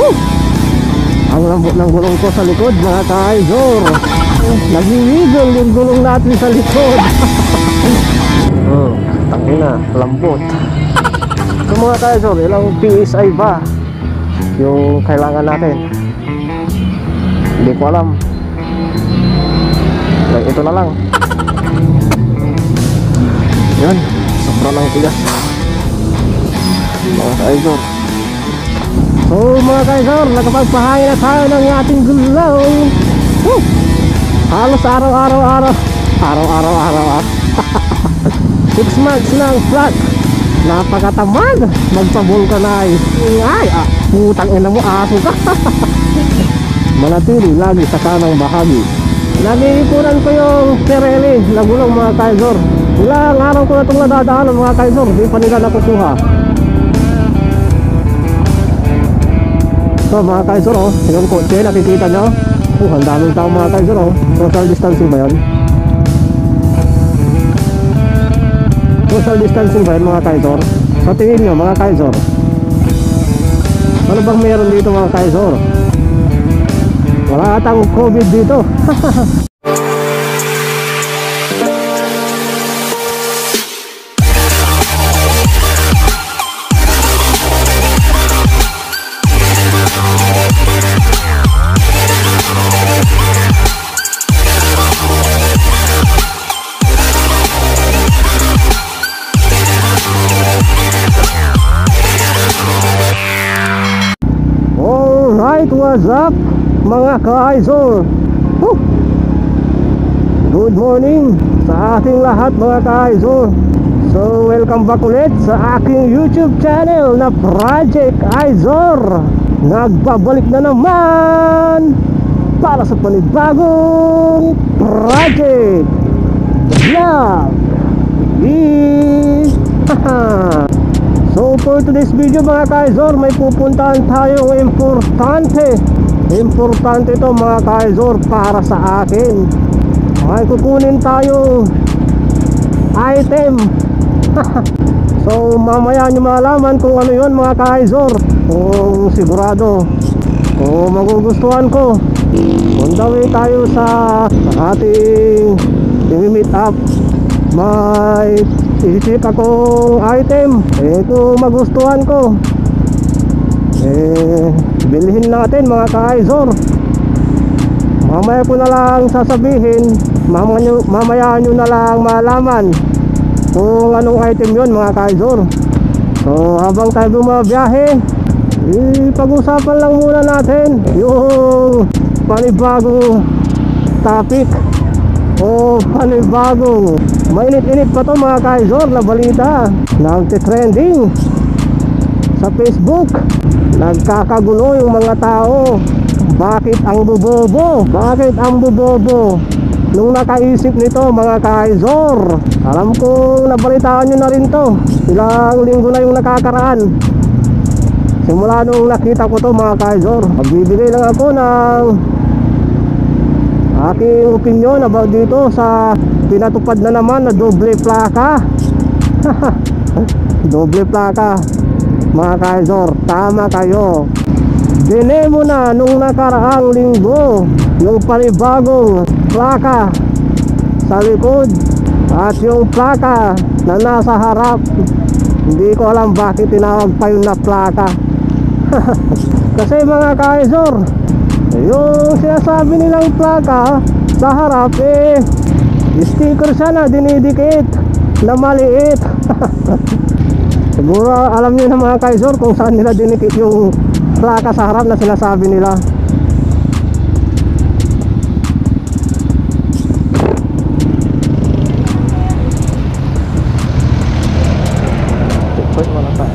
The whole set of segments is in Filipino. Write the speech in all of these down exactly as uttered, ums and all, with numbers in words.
Woo! Ang lambot ng gulong ko sa likod mga ka-idol. Nag-wiggle yung gulong natin sa likod. Hmm, tangina, lambot. So mga ka-idol, ilang P S I ba yung kailangan natin? Hindi ko alam. Like, ito na lang. Yan, sobrang lang tigas mga ka-idol. So mga ka-idol, nakapagpahangin na tayo ng ating gulong. Woo! Halos araw-araw araw Araw-araw araw six months ng flat. Napakatamad magpa-vulcanize. Ay, ah, putang ina mo, aso ka. Manatili lagi sa kanang bahagi. Nag-iipunan ko yung Pirelli na gulong mga ka-idol. Ilang araw ko na itong nadadaanan mga ka-idol, di pa nila nakukuha. So mga ka-idol, oh, yung kotse nakikita nyo. Oh, ang daming tao mga ka-idol, oh. Social distancing ba yun? Social distancing ba yun mga ka-idol? So tingin nyo mga ka-idol, ano bang meron dito mga ka-idol? Wala atang COVID dito. Alright, what's up mga ka-idol? Good morning sa ating lahat mga ka-idol. So welcome back ulit sa aking YouTube channel na Project Izor. Nagbabalik na naman para sa panibagong project. The vlog is so for today's video mga ka-idol, may pupuntahan tayong importante. Importante ito mga ka-idol para sa akin. May kukunin tayong item. So mamaya nyo malaman kung ano yun mga ka-idol. Kung sigurado, kung magugustuhan ko, on the way tayo sa ating i-meet up. May i-check akong item. Eh kung magustuhan ko, eh bilhin natin mga ka-idol. Mamaya ko na lang sasabihin, mamaya nyo, mamaya nyo na lang malaman kung anong item yun mga ka-idol. So habang tayo bumabiyahe, ipag-usapan lang muna natin yung panibagong topic o panibagong mainit-init pa to mga ka-idol na balita. Nagte-trending sa Facebook, nagkakagulo yung mga tao. Bakit ang bubobo? Bakit ang bubobo? Nung nakaisip nito mga ka-idol, alam kong nabalitaan nyo na rin to. Ilang linggo na yung nakakaraan simula nung nakita ko to mga ka-idol. Magbibigay lang ako ng aking opinion about dito sa pinatupad na naman na doble plaka. Doble plaka mga ka-idol, tama kayo. Dinemo na nung nakaraang linggo yung panibagong plaka sa likod at yung plaka na nasa harap. Hindi ko alam bakit tinawag pa yun na plaka. Kasi mga ka-idol, yung sinasabi nilang plaka sa harap, eh sticker siya na dinidikit na maliit. Siguro alam niyo na mga ka-idol kung saan nila dinikit yung plaka sa harap na sinasabi nila. Checkpoint muna tayo.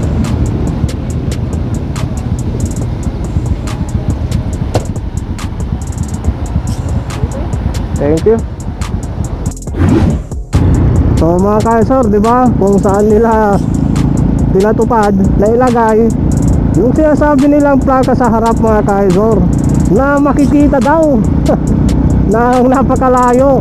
Thank you. So mga ka-idol, di ba? Kung saan nila pinatupad na ilagay yung sinasabi nilang plaka sa harap mga ka-idol, na makikita daw na napakalayo.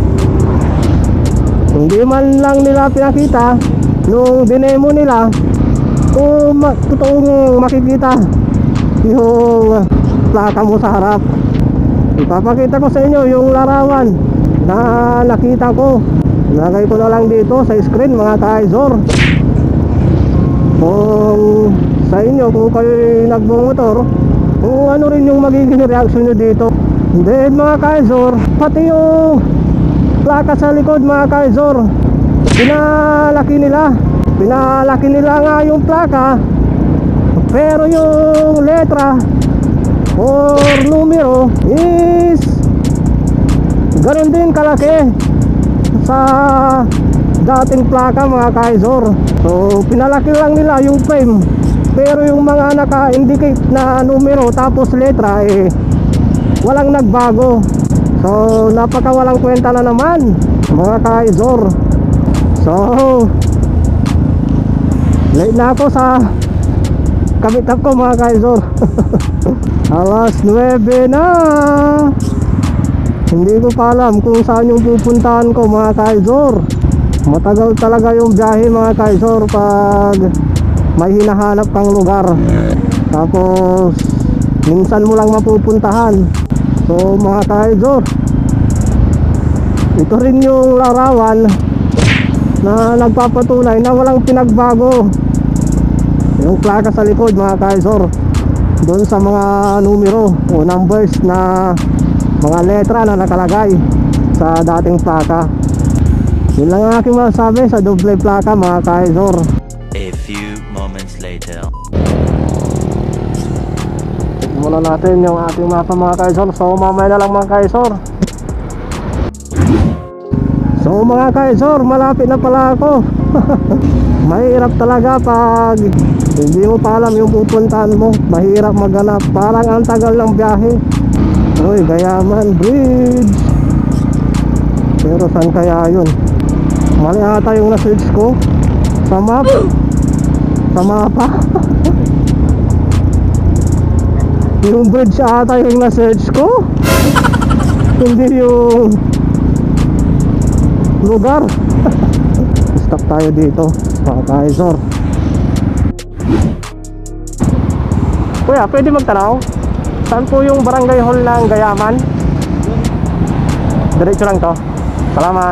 Hindi man lang nila pinakita nung dinemo nila kung ma totoong makikita yung plaka mo sa harap. Ipapakita ko sa inyo yung larawan na nakita ko. Lagay ko na lang dito sa screen mga ka-Izor. Kung sa inyo, kung kayo nagbumotor, kung ano rin yung magiging reaction nyo dito. Then mga ka-Izor, pati yung plaka sa likod mga ka-Izor, pinalaki nila. Pinalaki nila nga yung plaka, pero yung letra or numero is ganun din kalaki sa dating plaka mga ka-Izor. So pinalaki lang nila yung frame, pero yung mga naka-indicate na numero tapos letra eh walang nagbago. So napaka walang kwenta na naman mga ka-Izor. So late na ako sa kabitap ko mga ka-Izor. Alas nuwebe na. Hindi ko pa alam kung saan yung pupuntahan ko mga ka-Izor. Matagal talaga yung biyahe mga ka-Izor pag may hinahanap kang lugar, tapos minsan mo lang mapupuntahan. So mga ka-Izor, ito rin yung larawan na nagpapatunay na walang pinagbago yung plaka sa likod mga ka-Izor, doon sa mga numero o numbers na mga letra na nakalagay sa dating plaka. Yun lang ang aking masasabi sa doble plaka mga ka-Izor. A few moments later. Tignan muna natin yung ating mapa mga ka-Izor. So mamaya na lang mga ka-Izor. So mga ka-Izor, malapit na pala ako. Mahirap talaga pag hindi mo pa alam yung pupuntahan mo. Mahirap maghanap, parang ang tagal ng biyahe. Uy, Gayaman Bridge. Pero saan kaya yun? Mali ata yung na-search ko sa map, sa mapa. Yung bridge ata yung na-search ko, hindi yung lugar. Stop tayo dito mga ka-Izor. Kuya, pwede magtanaw? Saan po yung barangay hall ng Gayaman? Diretso lang to. Salamat.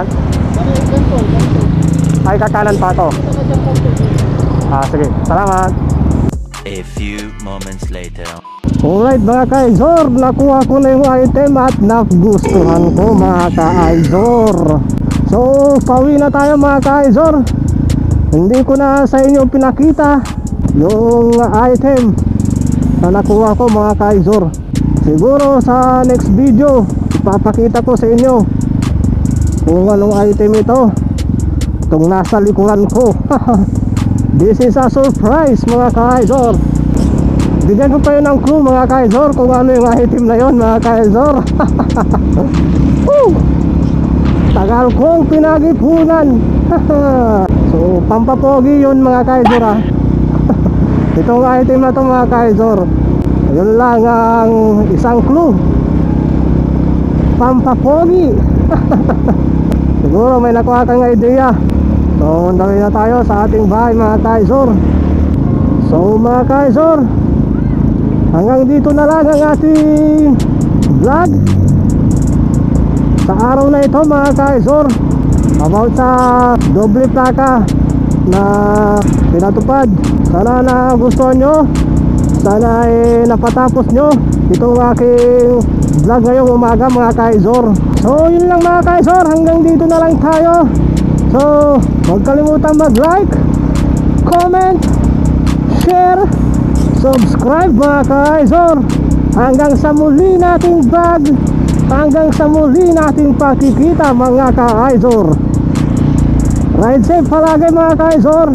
Ay, kakanan pa to. Ah, sige. Salamat. A few moments later. Alright mga ka-Izor, nakuha ko na yung item at nagustuhan ko mga ka-Izor. So, pauwi na tayo mga ka-Izor. Hindi ko na sa inyo pinakita yung item na nakuha ko mga ka-Izor. Siguro sa next video ipapakita ko sa inyo kung anong item ito, itong nasa likuran ko. This is a surprise mga ka-Izor. Bigyan ko kayo ng clue mga ka-Izor kung ano yung item na yon mga ka-Izor. Tagal kong pinag-ipunan. So pampapogi yun mga ka-Izor ha. Itong item na to mga ka-Izor, yun lang ang isang clue. Pampapogi. Siguro may nakuha kang idea. So undawin na tayo sa ating bahay mga ka-Izor. So mga ka-Izor, hanggang dito na lang ang ating vlog sa araw na ito mga ka-Izor, about sa doble plaka na pinatupad. Sana nagustuhan nyo, sana eh, napatapos nyo itong aking vlog ngayong umaga mga ka-Izor. So yun lang mga ka-Izor, hanggang dito na lang tayo. So huwag kalimutan mag-like, comment, share, subscribe mga ka-Izor. Hanggang sa muli nating vlog, hanggang sa muli nating pakikita mga ka-Izor. Ride safe palagi mga ka-Izor.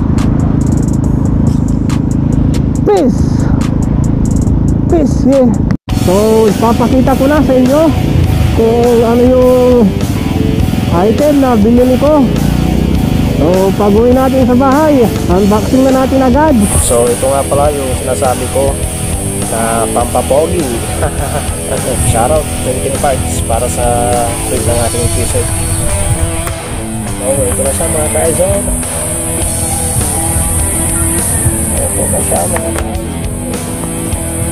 Peace. Peace, yeah. So ipapakita ko na sa inyo kung ano yung item na binili ko. So pag uwi natin sa bahay, unboxing na natin agad. So ito nga pala yung sinasabi ko na pampapogi. Shoutout twenty parts para sa tweet ng ating t-shirt. So ito na siya mga ka-Izor. Ito na siya mga ka-Izor.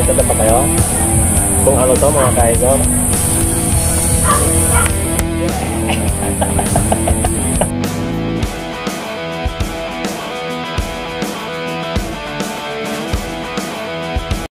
Maganda pa kayo? Kung ano to mga kaidol.